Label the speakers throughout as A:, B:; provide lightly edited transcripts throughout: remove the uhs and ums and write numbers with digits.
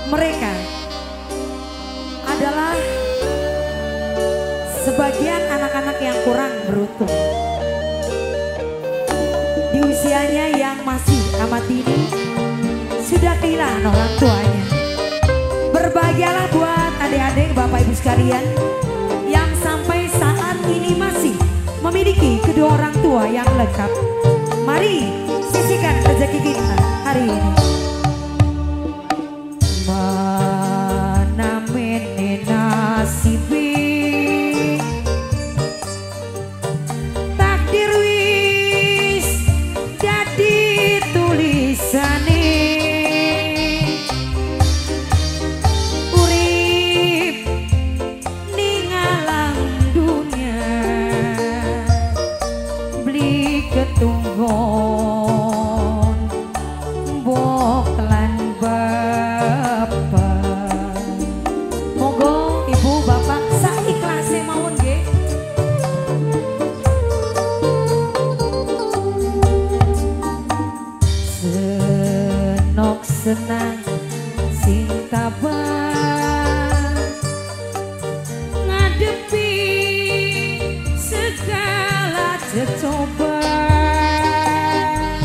A: Mereka adalah sebagian anak-anak yang kurang beruntung. Di usianya yang masih amat dini, sudah kehilangan orang tuanya. Berbahagialah buat adik-adik Bapak Ibu sekalian yang sampai saat ini masih memiliki kedua orang tua yang lengkap. Mari sisihkan rezeki kita hari ini. Mana mene nasibi, takdir wis dadi tulisane. Urip ning alam dunia, beli ketunggon mbok lan bapak. Monggo ibu bapak saikhlasé mawon nggih. Senok senang sing tabah ngadepi segala cobaan.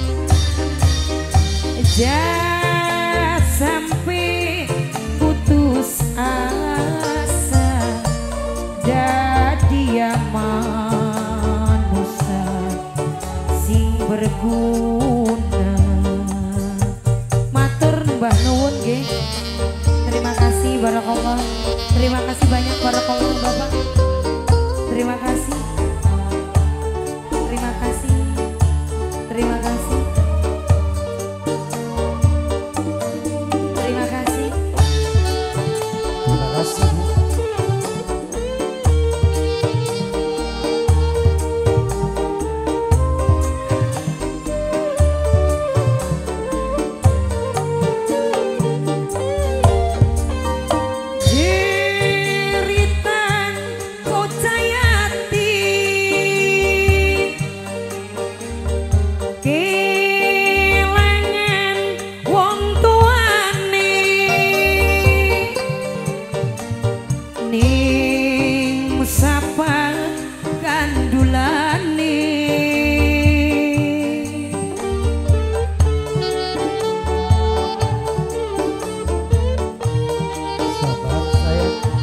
A: Jangan sampai putus asa, dadi manusia sing berguna. Matur Mbah nuwun nggih. Terima kasih barakallah. Terima kasih banyak barakallah Bapak. Terima kasih. Terima kasih. Terima kasih. Terima kasih.
B: Terima kasih Bu.
A: Jeritan Kocayati, kelangan wong tuane ning sapa kandulane.
B: Sahabat saya.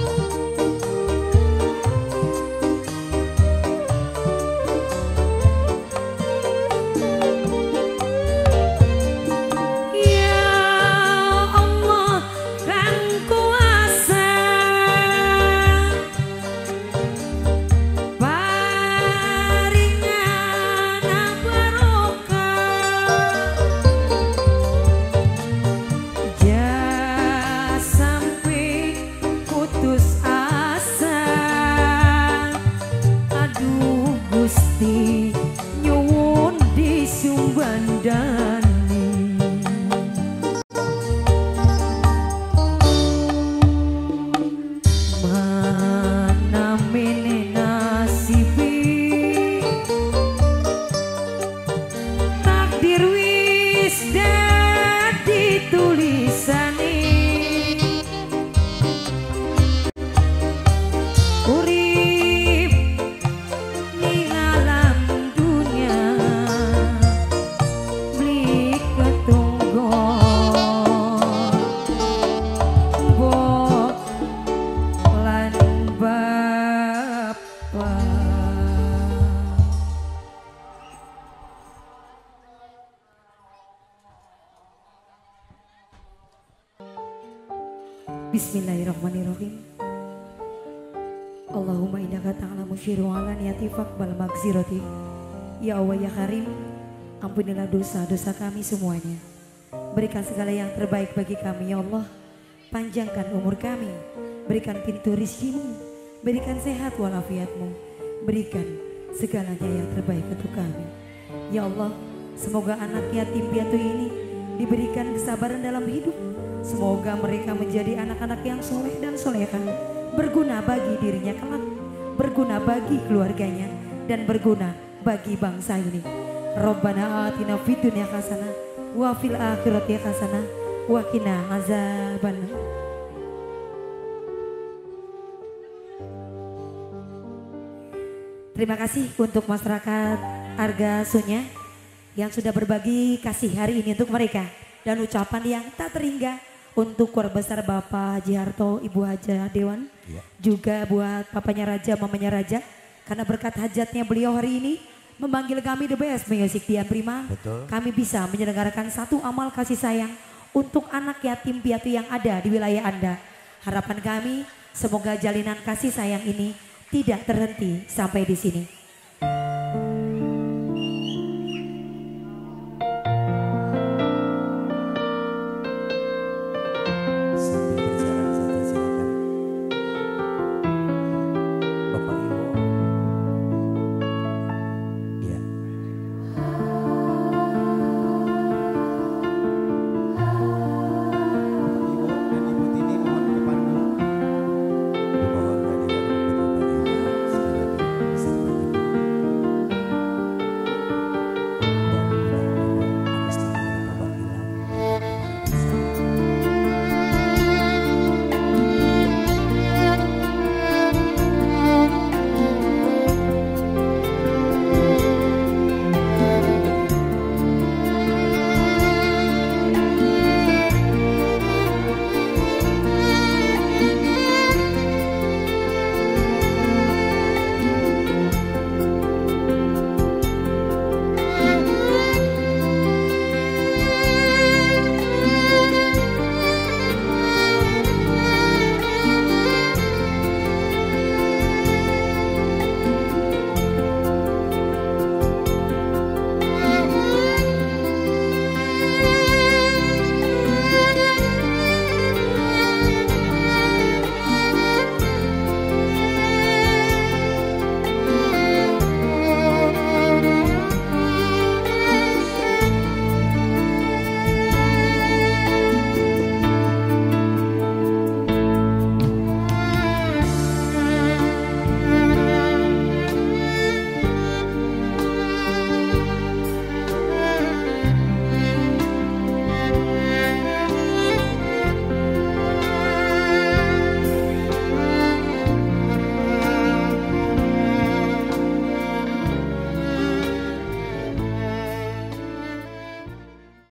A: Ya Allah Kang kuasa, paringan barokah, jangan sampai putus asa. Aduh Gusti nyuwun disumbandani. Mana mene nasibi, takdir wis dadi tulisane. Urip ning alam dunia, beli ketunggon mbok lan bapak. Bismillahirrahmanirrahim. Allahumma innaka ta'lamu sirra wa alaniyati faqbal maghfirati. Ya Allah ya Karim, ampunilah dosa-dosa kami semuanya. Berikan segala yang terbaik bagi kami ya Allah. Panjangkan umur kami, berikan pintu rizkimu, berikan sehat walafiatmu, berikan segalanya yang terbaik untuk kami. Ya Allah, semoga anak yatim piatu ini diberikan kesabaran dalam hidup. Semoga mereka menjadi anak-anak yang soleh dan solehah, berguna bagi dirinya kelak, berguna bagi keluarganya, dan berguna bagi bangsa ini. Rabbana atina fid dunya hasanah wa fil akhirati hasanah wakina azaban. Terima kasih untuk masyarakat Arga Sunya yang sudah berbagi kasih hari ini untuk mereka. Dan ucapan yang tak terhingga untuk keluarga besar Bapak Haji Harto, Ibu Haja Dewan.
B: Ya.
A: Juga buat papanya Raja, mamanya Raja. Karena berkat hajatnya beliau hari ini memanggil kami The Best Music Dian Prima.
B: Betul.
A: Kami bisa menyelenggarakan satu amal kasih sayang untuk anak yatim piatu yang ada di wilayah Anda. Harapan kami semoga jalinan kasih sayang ini tidak terhenti sampai di sini.